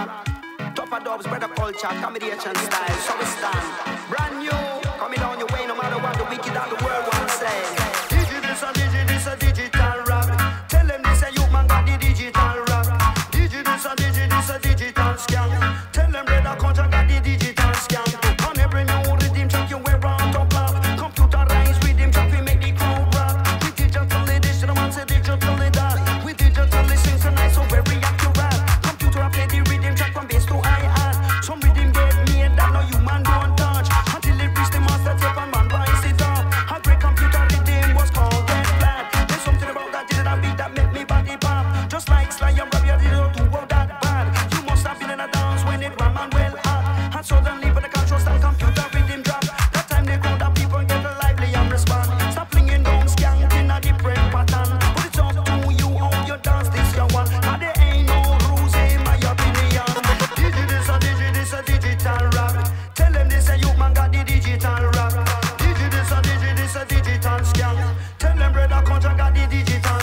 rock. Top of dubs, brother culture, accommodation style, so we stand. Brand new, coming down your way no matter what the wicked and the world want to say. This a digital rap. Tell them this a youth man got the digital rap. This a digital scam. Tell them brother culture got the digital scam. On every new rhythm track you wear on top of. Computerized rhythm track we make the crowd rap. We digitally dish the man say digitally that. We digitally synchronize so very accurate. Computer play the rhythm track from bass to hi-hat. Some rhythm get made that no human don't touch. Until it reach the master tape and man buys it up. A great computer rhythm was called Red Flag. There's something about that digital beat that make me body pop. Just like Sly and Robbie, you don't do all that bad. You must have been in a dance when it ram and well hot. And suddenly when the control style computer rhythm drop. That time they crowd up people get lively and respond. Stop flinging down skank in a different pattern. But it's up to you how you dance this your one. Now there ain't no rules in my opinion. This a digital rap. Tell them this a youth man got the digital rap. This a digital scam. Tell them brother culture got the digital